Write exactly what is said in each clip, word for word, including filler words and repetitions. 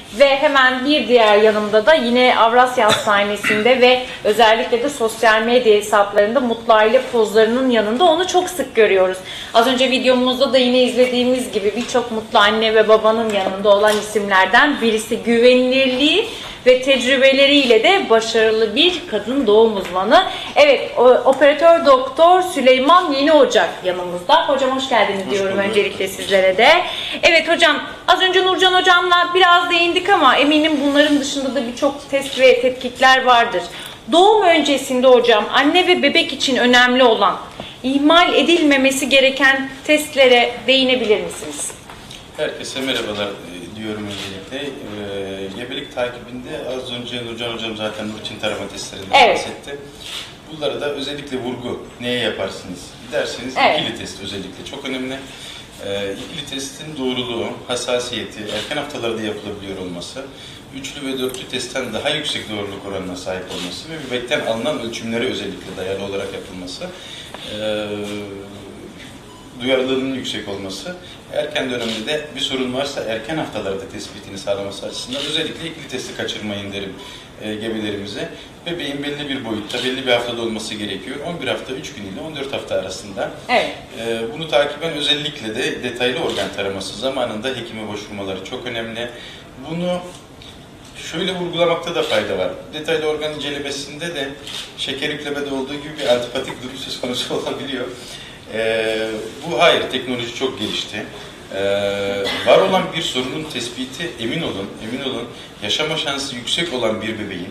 Ve hemen bir diğer yanımda da yine Avrasya Hastanesi'nde ve özellikle de sosyal medya hesaplarında mutlu aile pozlarının yanında onu çok sık görüyoruz. Az önce videomuzda da yine izlediğimiz gibi birçok mutlu anne ve babanın yanında olan isimlerden birisi. Güvenilirliği ve tecrübeleriyle de başarılı bir kadın doğum uzmanı. Evet, operatör doktor Süleyman Yeni Ocak yanımızda. Hocam hoş geldiniz hoş diyorum bulduk. Öncelikle sizlere de. Evet hocam, az önce Nurcan hocamla biraz değindik ama eminim bunların dışında da birçok test ve tetkikler vardır. Doğum öncesinde hocam anne ve bebek için önemli olan, ihmal edilmemesi gereken testlere değinebilir misiniz? Herkese merhabalar diyorum öncelikle. Ee, gebelik takibinde az önce Nurcan hocam zaten rutin tarama testlerinden evet. bahsetti. Bunlara da özellikle vurgu neye yaparsınız derseniz evet. ikili test özellikle çok önemli. Ee, ikili testin doğruluğu, hassasiyeti, erken haftalarda yapılabiliyor olması, üçlü ve dörtlü testten daha yüksek doğruluk oranına sahip olması ve bebekten alınan ölçümlere özellikle dayalı olarak yapılması, ee, duyarlılığının yüksek olması, erken dönemde de bir sorun varsa erken haftalarda tespitini sağlaması açısından özellikle ikili testi kaçırmayın derim e, gebelerimize. Bebeğin belli bir boyutta, belli bir haftada olması gerekiyor. on bir hafta üç gün ile on dört hafta arasında. Evet. E, bunu takiben özellikle de detaylı organ taraması zamanında hekime başvurmaları çok önemli. Bunu şöyle vurgulamakta da fayda var. Detaylı organ incelemesinde de şeker yüklemede olduğu gibi bir antipatik durum söz konusu olabiliyor. Ee, bu hayır, teknoloji çok gelişti. Ee, var olan bir sorunun tespiti, emin olun, emin olun, yaşama şansı yüksek olan bir bebeğin,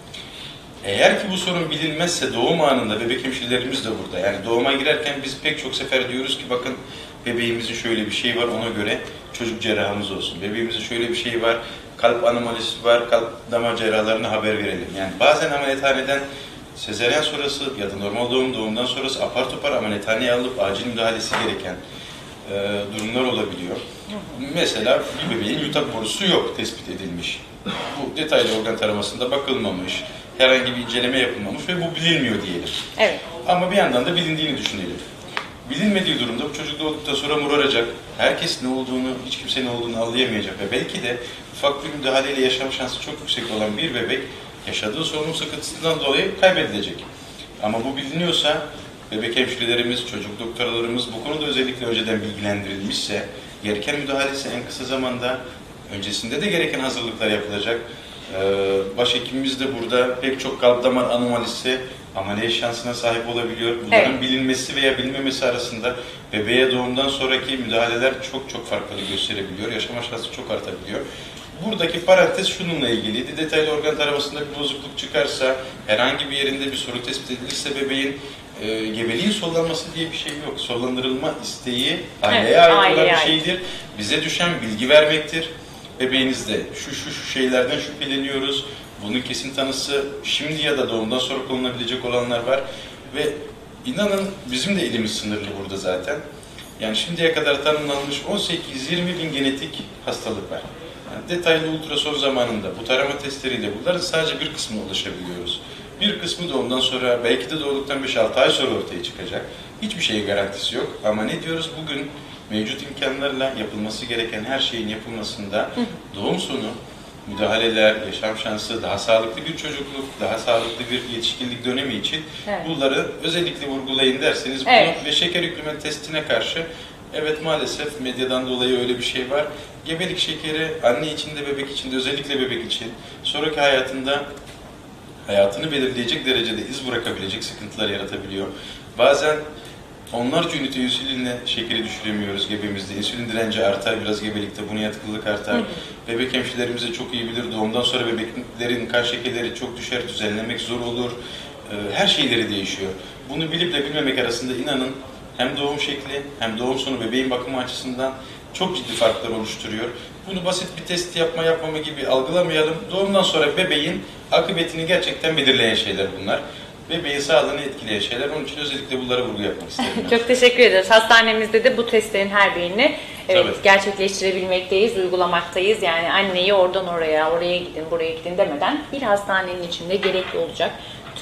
eğer ki bu sorun bilinmezse doğum anında, bebek hemşirelerimiz de burada. Yani doğuma girerken biz pek çok sefer diyoruz ki bakın bebeğimizin şöyle bir şey var, ona göre çocuk cerrahımız olsun. Bebeğimizin şöyle bir şey var, kalp anomalisi var, kalp damar cerrahlarına haber verelim. Yani bazen ameliyathaneden sezaryen sonrası ya da normal doğum doğumdan sonrası apar topar ameliyathaneye alınıp acil müdahalesi gereken e, durumlar olabiliyor. Mesela bir bebeğin yutak borusu yok tespit edilmiş. Bu detaylı organ taramasında bakılmamış, herhangi bir inceleme yapılmamış ve bu bilinmiyor diyelim. Evet. Ama bir yandan da bilindiğini düşünelim. Bilinmediği durumda bu çocuk doğduktan sonra moraracak, herkes ne olduğunu, hiç kimse ne olduğunu anlayamayacak ve belki de ufak bir müdahaleyle yaşam şansı çok yüksek olan bir bebek yaşadığı sorunun sıkıntısından dolayı kaybedilecek. Ama bu biliniyorsa bebek hemşirelerimiz, çocuk doktorlarımız bu konuda özellikle önceden bilgilendirilmişse gereken müdahalesi en kısa zamanda, öncesinde de gereken hazırlıklar yapılacak. Ee, başhekimimiz de burada pek çok kalp damar anomalisi ameliyat şansına sahip olabiliyor. Bunların evet. bilinmesi veya bilinmemesi arasında bebeğe doğumdan sonraki müdahaleler çok çok farklılık gösterebiliyor. Yaşama şansı çok artabiliyor. Buradaki parantez şununla ilgiliydi. Detaylı organ taramasında bir bozukluk çıkarsa, herhangi bir yerinde bir sorun tespit edilirse bebeğin e, gebeliğin sollanması diye bir şey yok. Sollandırılma isteği aileye evet, ait olan bir şeydir. Bize düşen bilgi vermektir. Bebeğinizde şu şu şu şeylerden şüpheleniyoruz. Bunun kesin tanısı şimdi ya da doğumdan sonra konulabilecek olanlar var. Ve inanın bizim de elimiz sınırlı burada zaten. Yani şimdiye kadar tanımlanmış on sekiz yirmi bin genetik hastalık var. Yani detaylı ultrason zamanında bu tarama testleriyle bunların sadece bir kısmına ulaşabiliyoruz. Bir kısmı doğumdan sonra, belki de doğduktan beş altı ay sonra ortaya çıkacak. Hiçbir şeye garantisi yok. Ama ne diyoruz? Bugün mevcut imkanlarla yapılması gereken her şeyin yapılmasında doğum sonu, müdahaleler, yaşam şansı, daha sağlıklı bir çocukluk, daha sağlıklı bir yetişkinlik dönemi için evet. bunları özellikle vurgulayın derseniz evet. bunu ve şeker yükleme testine karşı evet maalesef medyadan dolayı öyle bir şey var. Gebelik şekeri anne için de bebek için de özellikle bebek için sonraki hayatında hayatını belirleyecek derecede iz bırakabilecek sıkıntılar yaratabiliyor. Bazen onlarca ünite insülinle şekeri düşüremiyoruz gebemizde. İnsülin direnci artar, biraz gebelikte buna yatkınlık artar. Hı hı. Bebek hemşirelerimiz de çok iyi bilir. Doğumdan sonra bebeklerin kan şekerleri çok düşer, düzenlemek zor olur. Her şeyleri değişiyor. Bunu bilip de bilmemek arasında inanın hem doğum şekli hem doğum sonu bebeğin bakımı açısından çok ciddi farklar oluşturuyor. Bunu basit bir test yapma yapmama gibi algılamayalım. Doğumdan sonra bebeğin akıbetini gerçekten belirleyen şeyler bunlar. Bebeğin sağlığını etkileyen şeyler. Onun için özellikle bunlara vurgu yapmak isterim. Çok teşekkür ederiz. Hastanemizde de bu testlerin her birini evet, gerçekleştirebilmekteyiz, uygulamaktayız. Yani anneyi oradan oraya, oraya gidin, buraya gidin demeden bir hastanenin içinde gerekli olacak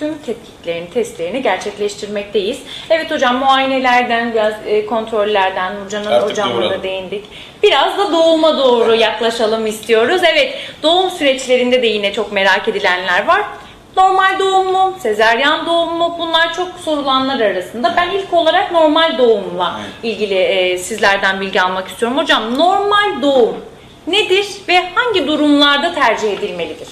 tüm tetkiklerini, testlerini gerçekleştirmekteyiz. Evet hocam, muayenelerden, biraz e, kontrollerden, Nurcan'ın hocamla da değindik. Biraz da doğuma doğru yaklaşalım istiyoruz. Evet, doğum süreçlerinde de yine çok merak edilenler var. Normal doğum mu, sezaryen doğum mu? Bunlar çok sorulanlar arasında. Ben ilk olarak normal doğumla ilgili e, sizlerden bilgi almak istiyorum. Hocam, normal doğum nedir ve hangi durumlarda tercih edilmelidir?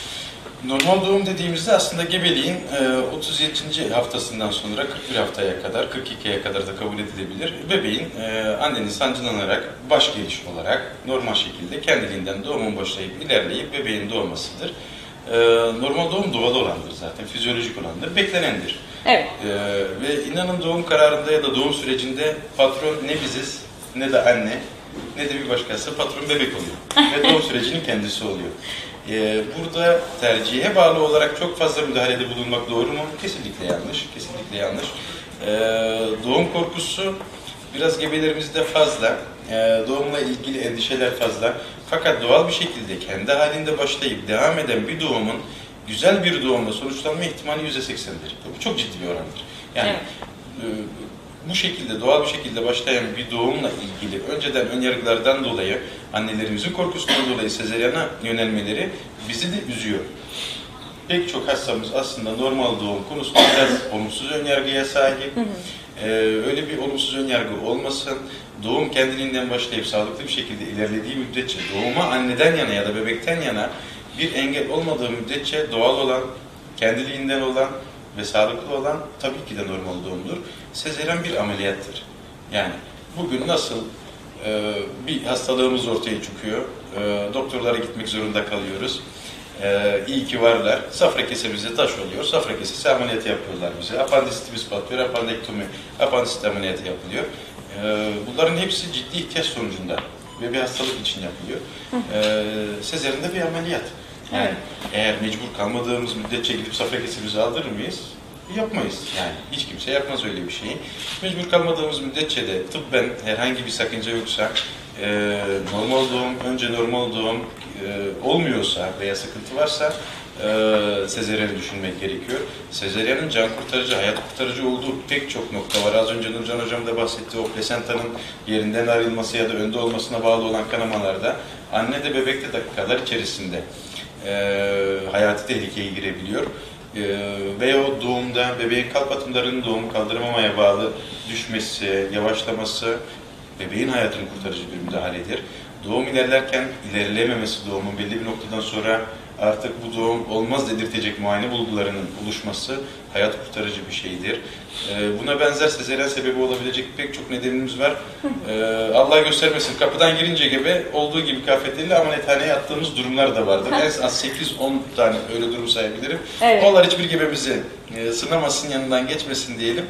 Normal doğum dediğimizde aslında gebeliğin otuz yedinci haftasından sonra kırk bir haftaya kadar, kırk ikiye kadar da kabul edilebilir. Bebeğin annenin sancılanarak, baş geliş olarak normal şekilde kendiliğinden doğumun başlayıp ilerleyip bebeğin doğmasıdır. Normal doğum doğal olandır zaten, fizyolojik olandır, beklenendir. Evet. Ve inanın doğum kararında ya da doğum sürecinde patron ne biziz ne de anne ne de bir başkası, patron bebek oluyor. Ve doğum sürecinin kendisi oluyor. Ee, burada tercihe bağlı olarak çok fazla müdahalede bulunmak doğru mu? Kesinlikle yanlış. Kesinlikle yanlış. Ee, doğum korkusu biraz gebelerimizde fazla. Ee, doğumla ilgili endişeler fazla. Fakat doğal bir şekilde kendi halinde başlayıp devam eden bir doğumun güzel bir doğumla sonuçlanma ihtimali yüzde seksendir. Bu çok ciddi bir orandır. Yani evet. e, bu şekilde, doğal bir şekilde başlayan bir doğumla ilgili önceden önyargılardan dolayı, annelerimizin korkusundan dolayı sezeryana yönelmeleri bizi de üzüyor. Pek çok hastamız aslında normal doğum konusunda biraz olumsuz önyargıya sahip. Ee, öyle bir olumsuz önyargı olmasın. Doğum kendiliğinden başlayıp sağlıklı bir şekilde ilerlediği müddetçe doğuma anneden yana ya da bebekten yana bir engel olmadığı müddetçe doğal olan, kendiliğinden olan ve sağlıklı olan tabii ki de normal doğumdur. Sezeryan bir ameliyattır. Yani bugün nasıl e, bir hastalığımız ortaya çıkıyor, e, doktorlara gitmek zorunda kalıyoruz. E, iyi ki varlar. Safra kesemize taş oluyor, safra kesesi ameliyatı yapıyorlar bize. Apandisitimiz patlıyor, apandektomi, apandisit ameliyatı yapılıyor. E, bunların hepsi ciddi ihtiyaç sonucunda ve bir hastalık için yapılıyor. E, Sezeryan da bir ameliyat. Yani evet. Eğer mecbur kalmadığımız müddetçe gidip safra kesemizi aldırır mıyız? Yapmayız. Yani hiç kimse yapmaz öyle bir şeyi. Mecbur kalmadığımız müddetçe de tıbben herhangi bir sakınca yoksa, e, normal doğum, önce normal doğum e, olmuyorsa veya sıkıntı varsa e, sezeryanı düşünmek gerekiyor. Sezeryanın can kurtarıcı, hayat kurtarıcı olduğu pek çok nokta var. Az önce Nurcan Hocam da bahsetti. O plasentanın yerinden ayrılması ya da önde olmasına bağlı olan kanamalarda anne de bebek de dakikalar içerisinde e, hayati tehlikeye girebiliyor. Veya o doğumda bebeğin kalp atımlarının doğumu kaldıramamaya bağlı düşmesi, yavaşlaması bebeğin hayatını kurtarıcı bir müdahaledir. Doğum ilerlerken ilerleyememesi, doğumun belli bir noktadan sonra artık bu doğum olmaz dedirtecek muayene bulgularının oluşması hayat kurtarıcı bir şeydir. Buna benzer sezeryan sebebi olabilecek pek çok nedenimiz var. Allah göstermesin, kapıdan girince gebe olduğu gibi kıyafetleriyle ameliyathaneye yattığımız durumlar da vardır. En az sekiz on tane öyle durum sayabilirim. Evet. Onlar hiçbir gebemizi sınamasın, yanından geçmesin diyelim.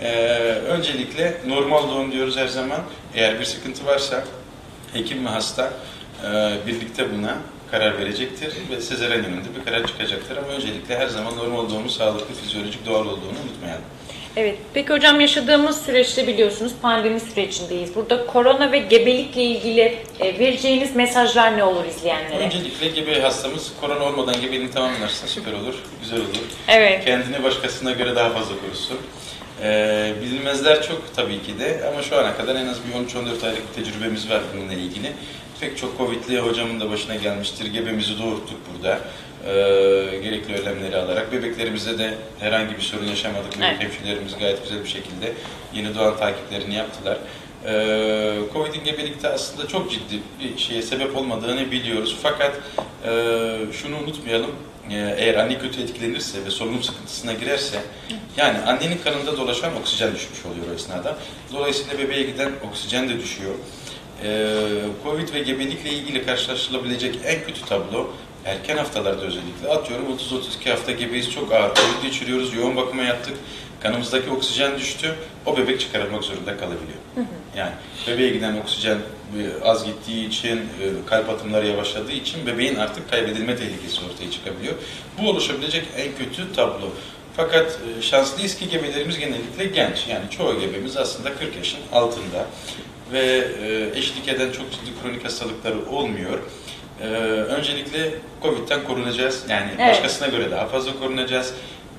Öncelikle normal doğum diyoruz her zaman. Eğer bir sıkıntı varsa hekim ve hasta birlikte buna karar verecektir ve sezeryan yönünde bir karar çıkacaktır. Ama öncelikle her zaman normal doğumun sağlıklı, fizyolojik, doğal olduğunu unutmayalım. Evet. Peki hocam, yaşadığımız süreçte biliyorsunuz pandemi sürecindeyiz. Burada korona ve gebelikle ilgili vereceğiniz mesajlar ne olur izleyenlere? Öncelikle gebe hastamız korona olmadan gebeliğini tamamlarsa süper olur, güzel olur. Evet. Kendini başkasına göre daha fazla korusun. Ee, bilinmezler çok tabii ki de ama şu ana kadar en az bir on üç on dört aylık bir tecrübemiz var bununla ilgili. Pek çok Covid'li hocamın da başına gelmiştir. Gebemizi doğurttuk burada. Ee, gerekli önlemleri alarak. Bebeklerimizde de herhangi bir sorun yaşamadık. Bebek evet. Hemşirelerimiz gayet güzel bir şekilde yeni doğan takiplerini yaptılar. Ee, Covid'in gebelikte aslında çok ciddi bir şeye sebep olmadığını biliyoruz. Fakat e, şunu unutmayalım. Eğer anne kötü etkilenirse ve solunum sıkıntısına girerse, yani annenin kanında dolaşan oksijen düşmüş oluyor o esnada. Dolayısıyla bebeğe giden oksijen de düşüyor. Covid ve gebelikle ilgili karşılaşılabilecek en kötü tablo erken haftalarda özellikle. Atıyorum otuz otuz iki hafta gebeyiz, çok ağır Covid geçiriyoruz, yoğun bakıma yattık, kanımızdaki oksijen düştü, o bebek çıkarılmak zorunda kalabiliyor. Hı hı. Yani bebeğe giden oksijen az gittiği için, kalp atımları yavaşladığı için bebeğin artık kaybedilme tehlikesi ortaya çıkabiliyor. Bu oluşabilecek en kötü tablo. Fakat şanslıyız ki gebelerimiz genellikle genç. Yani çoğu gebemiz aslında kırk yaşın altında ve eşlik eden çok ciddi kronik hastalıkları olmuyor. Öncelikle Covid'den korunacağız. Yani evet. Başkasına göre daha fazla korunacağız.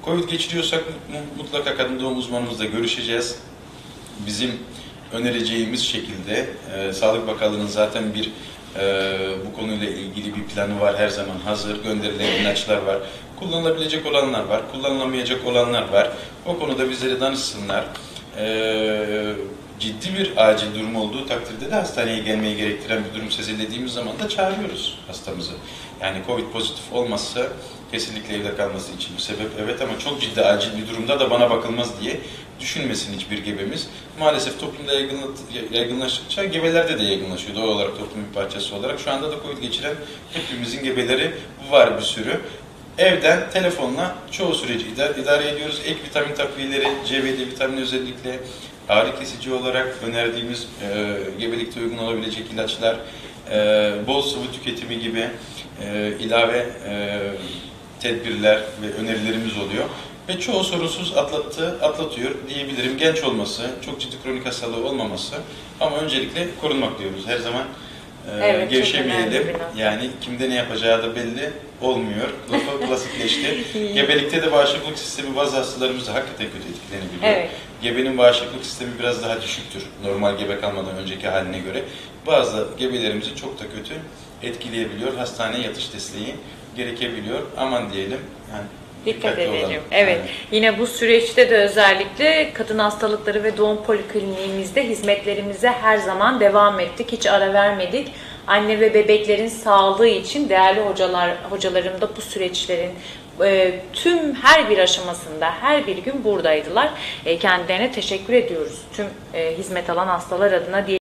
Covid geçiriyorsak mutlaka kadın doğum uzmanımızla görüşeceğiz. Bizim önereceğimiz şekilde e, Sağlık Bakanlığı'nın zaten bir e, bu konuyla ilgili bir planı var, her zaman hazır. Gönderilen ilaçlar var. Kullanılabilecek olanlar var, kullanılamayacak olanlar var. O konuda bizlere danışsınlar. E, ciddi bir acil durum olduğu takdirde de hastaneye gelmeyi gerektiren bir durum sezinlediğimiz zaman da çağırıyoruz hastamızı. Yani Covid pozitif olmazsa kesinlikle evde kalması için bu sebep evet, ama çok ciddi acil bir durumda da bana bakılmaz diye düşünmesin hiçbir gebemiz. Maalesef toplumda yaygınlaştıkça gebelerde de yaygınlaşıyor doğal olarak, toplumun bir parçası olarak. Şu anda da Covid geçiren hepimizin gebeleri var bir sürü. Evden, telefonla çoğu süreci idare, idare ediyoruz. Ek vitamin takviyeleri, C ve D vitamini özellikle ağrı kesici olarak önerdiğimiz e, gebelikte uygun olabilecek ilaçlar, e, bol sıvı tüketimi gibi e, ilave e, tedbirler ve önerilerimiz oluyor. Ve çoğu sorunsuz atlattı, atlatıyor diyebilirim. Genç olması, çok ciddi kronik hastalığı olmaması, ama öncelikle korunmak diyoruz her zaman. Ee, evet, gevşemeyelim. Yani kimde ne yapacağı da belli olmuyor. Lafı klasikleşti. Gebelikte de bağışıklık sistemi bazı hastalarımızda hakikaten kötü etkilenebiliyor. Evet. Gebenin bağışıklık sistemi biraz daha düşüktür normal gebe kalmadan önceki haline göre. Bazı gebelerimizi çok da kötü etkileyebiliyor. Hastaneye yatış desteği gerekebiliyor. Aman diyelim. Yani Dikkat edelim. olalım. Evet. Yani. Yine bu süreçte de özellikle kadın hastalıkları ve doğum polikliniğimizde hizmetlerimize her zaman devam ettik. Hiç ara vermedik. Anne ve bebeklerin sağlığı için değerli hocalar, hocalarım da bu süreçlerin e, tüm her bir aşamasında her bir gün buradaydılar. E, kendilerine teşekkür ediyoruz. Tüm e, hizmet alan hastalar adına diye